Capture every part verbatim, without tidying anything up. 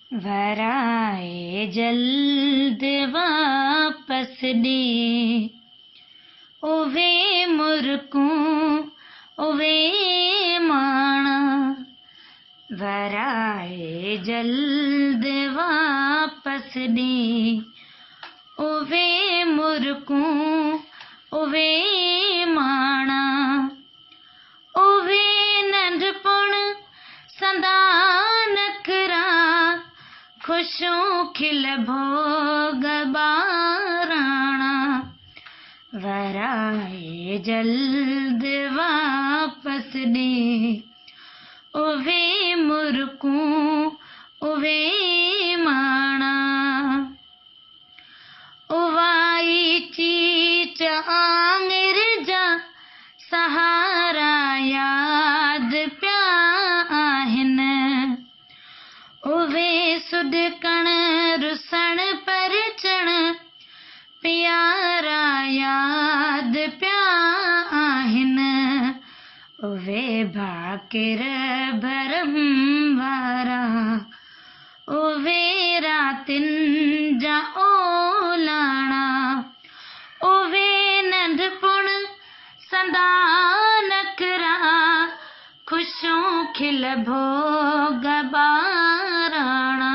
वराए जल्द वापस ॾे, ओवे मुर्कूं ओवे माणा। वराए जल्द वापस ॾे, ओवे मुर्कूं ओवे माणा। ओवे नंढपुण संदा नखरा, खुशियूं खिल भोग ॿाराणा। वराए जल्द वापस ॾे, ओवे मुर्कूं ओवे माणा। उवाई चीच आंगिर जा सहारा याद पिया आहिनि, उवे सुॾकण रुसण परचण प्यारा याद पिया आहिनि। उवे भाकिर भरम वारा, उवे रातिन जा ओलाणा। उवे नंढपुण संदा नखरा, खुशियूं खिल भोग ॿाराणा।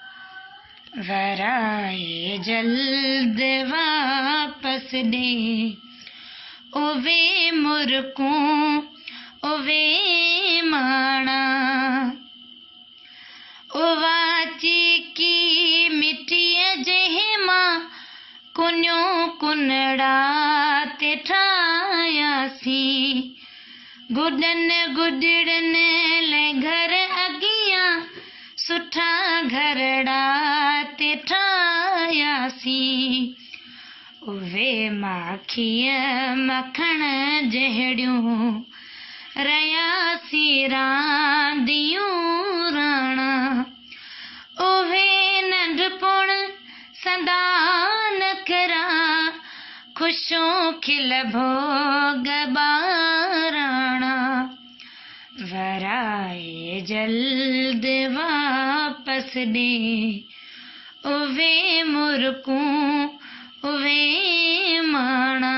वराए जल्द वापस ॾे, ओवे मुर्कूं ओवे माणा। उवा चीकी मिटीअ जंहिं मां कुनियूं कुनड़ा ते ठाहियासीं, गुॾनि गुॾड़नि लाइ घर अॻियां सुठा घरड़ा ते ठाहियासीं। उवे माखीअ मखण जहिड़ियूं रहियासीं रांदियूं राणा। उवे नंढपुण संदा नखरा, खुशियूं खिल भोग ॿाराणा। वराए जल्द वापस ॾे, ओवे मुर्कूं ओवे माणा।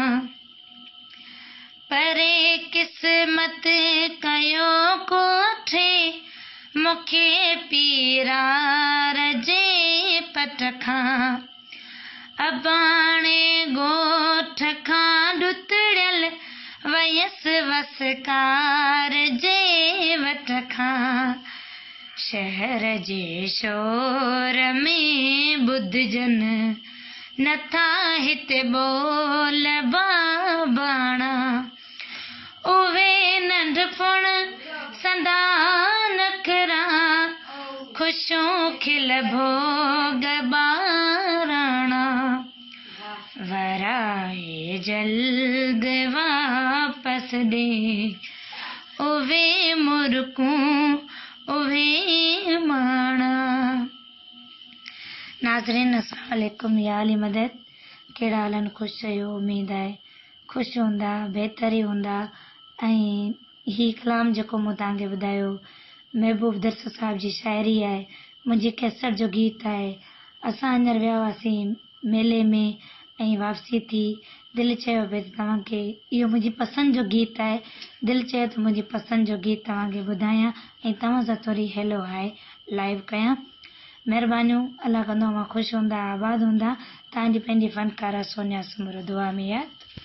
परे किस्मत कयो कोठे, मूंखे पीरार जे पट खां। अबाणे ॻोठ खां ॾुतड़ियल वयसि वसकार जे वट खां। शहर जे शोर में ॿुधजन नथा हिते ॿोल बाबाणा। उवे नंढपुण संदा नखरा, खुशियूं खिल भोग ॿाराणा। वराए जल्द वापस ॾे, ओवे मुर्कूं ओवे माणा। नाज़रीन अस्सलाम वालेकुम, या अली मदद। कहिड़ा हालनि? ख़ुशि आहियो? उमेद आहे ख़ुशि हूंदा, बहितर ई हूंदा। ऐं हीउ कलाम जेको मूं तव्हांखे ॿुधायो महबूब दरस साहिब जी शाइरी आहे, मुंहिंजी कैसट जो गीत आहे। असां हींअर विया हुआसीं मेले में ऐं वापसी थी। दिलि चयो भई तव्हांखे इहो मुंहिंजी पसंदि जो गीत आहे। दिलि चयो त मुंहिंजी पसंदि जो गीत तव्हांखे ॿुधायां ऐं तव्हां सां थोरी हेलो हाय लाइव कयां। महिरबानियूं। अलाह कंदो मां ख़ुशि हूंदा, आबाद हूंदा। तव्हांजी पंहिंजी फ़नकारा सोनिया सुमरो दुआ में यादि।